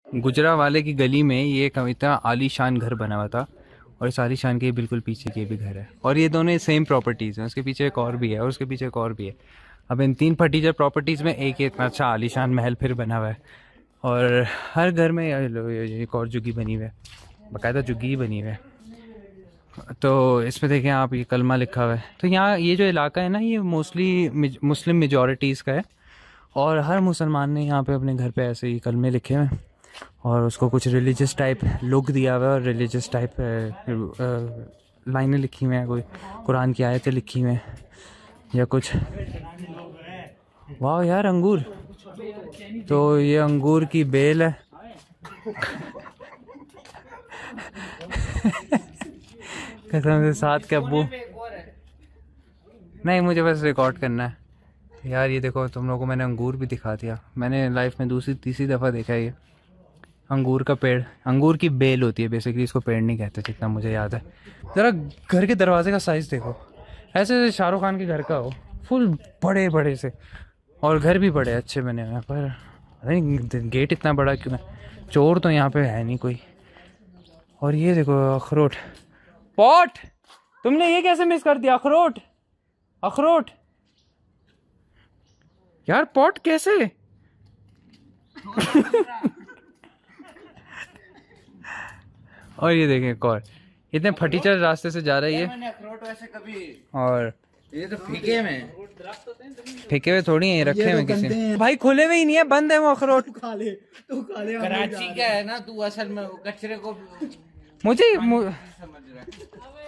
गुजरावाले की गली में ये एक इतना आलीशान घर बना हुआ था, और इस आलीशान के बिल्कुल पीछे के भी घर है, और ये दोनों सेम प्रॉपर्टीज़ हैं। उसके पीछे एक और भी है, और उसके पीछे एक और भी है। अब इन 3 फर्टीचर प्रॉपर्टीज़ में एक इतना अच्छा आलीशान महल फिर बना हुआ है, और हर घर में एक और झुग्गी बनी हुई है, बाकायदा झुग्गी ही बनी हुई है। तो इसमें देखें आप, ये कलमा लिखा हुआ है। तो यहाँ ये जो इलाका है ना, ये मोस्टली मुस्लिम मेजॉरिटीज़ का है, और हर मुसलमान ने यहाँ पे अपने घर पे ऐसे ही कलमे लिखे हुए हैं, और उसको कुछ रिलीजियस टाइप लुक दिया हुआ है, और रिलीजियस टाइप लाइनें लिखी हुई हैं, कोई कुरान की आयतें लिखी हुई हैं या कुछ। वाह यार, अंगूर। तो ये अंगूर की बेल है। कसम से साथ के अब्बू नहीं, मुझे बस रिकॉर्ड करना है यार। ये देखो, तुम लोगों को मैंने अंगूर भी दिखा दिया। मैंने लाइफ में दूसरी तीसरी दफ़ा देखा है ये अंगूर का पेड़। अंगूर की बेल होती है बेसिकली, इसको पेड़ नहीं कहते जितना मुझे याद है। ज़रा घर के दरवाजे का साइज़ देखो, ऐसे शाहरुख खान के घर का हो, फुल बड़े बड़े से, और घर भी बड़े अच्छे बने हुए हैं। पर नहीं, गेट इतना बड़ा क्यों है? चोर तो यहाँ पे है नहीं कोई। और ये देखो अखरोट पॉट, तुमने ये कैसे मिस कर दिया? अखरोट, अखरोट यार, पॉट कैसे? और ये देखें एक और, इतने फटीचर रास्ते से जा रही है। मैंने अखरोट वैसे कभी, और ये तो फेंके हुए थोड़ी है, ये रखे हुए किसी ने। भाई खुले हुए ही नहीं है, बंद है वो अखरोट। तू खा ले। कराची का है ना तू, असल में कचरे को मुझे समझ रहा है।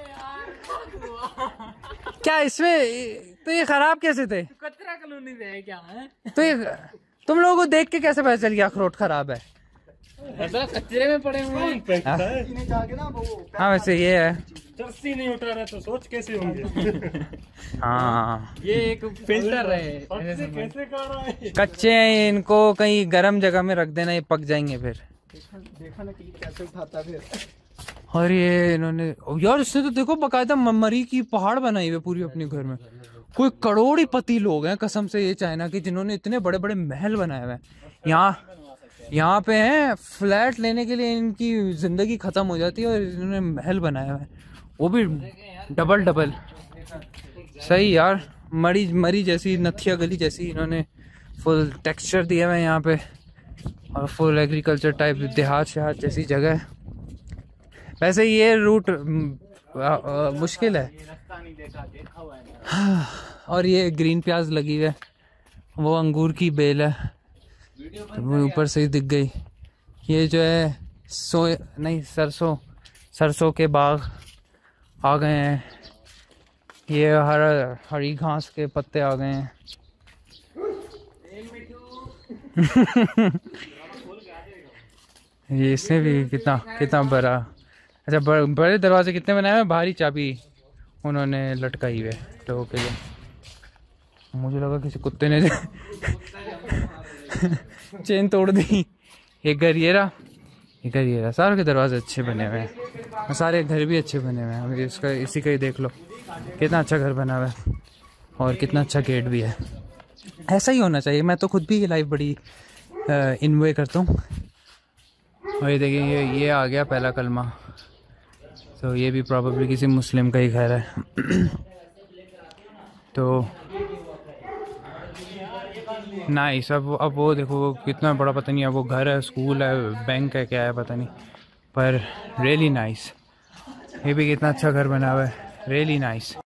क्या इसमें तो ये खराब कैसे थे? कचरा कॉलोनी से है क्या है? तो ये तुम लोगों को देख के कैसे पता चल गया अखरोट खराब है? कचरे में पड़े हुए हैं। हाँ वैसे ये है, चर्सी नहीं उठा रहे तो सोच कैसे होंगे। हाँ ये एक फिल्टर है, कैसे कर रहा है? कच्चे हैं, इनको कहीं गर्म जगह में रख देना, ये पक जाएंगे फिर। देखा ना कि कैसे उठाता फिर। और ये इन्होंने यार, इसने तो देखो बकायदा मरी की पहाड़ बनाई हुई पूरी अपने घर में। कोई करोड़पति लोग हैं कसम से ये चाइना के, जिन्होंने इतने बड़े बड़े महल बनाए हुए हैं। यहाँ पे हैं फ्लैट लेने के लिए इनकी जिंदगी खत्म हो जाती है, और इन्होंने महल बनाया हुआ है, वो भी डबल डबल। सही यार, मरी जैसी, नथिया गली जैसी इन्होंने फुल टेक्सचर दिया हुआ है यहाँ पे, और फुल एग्रीकल्चर टाइप देहात शहात जैसी जगह है। वैसे ये रूट मुश्किल है। और ये ग्रीन प्याज लगी हुई है, वो अंगूर की बेल है, वो ऊपर से ही दिख गई। ये जो है सरसों के बाग आ गए हैं। ये हरी घास के पत्ते आ गए हैं। ये इसने भी कितना बड़ा, अच्छा बड़े दरवाजे कितने बनाए हैं? भारी चाबी उन्होंने लटकाई हुई है लोगों के लिए। मुझे लगा किसी कुत्ते ने चेन तोड़ दी। एक घर ये रहा, सारे के दरवाजे अच्छे बने हुए हैं, सारे घर भी अच्छे बने हुए हैं। इसका इसी का ही देख लो, कितना अच्छा घर बना हुआ है, और कितना अच्छा गेट भी है। ऐसा ही होना चाहिए। मैं तो खुद भी ये लाइफ बड़ी इन्जॉय करता हूँ। और ये देखिए, ये आ गया पहला कलमा, तो ये भी प्रॉबेबली किसी मुस्लिम का ही घर है। तो नाइस। अब वो देखो कितना बड़ा, पता नहीं है वो घर है, स्कूल है, बैंक है, क्या है पता नहीं, पर रियली नाइस। ये भी कितना अच्छा घर बना हुआ है, रियली नाइस।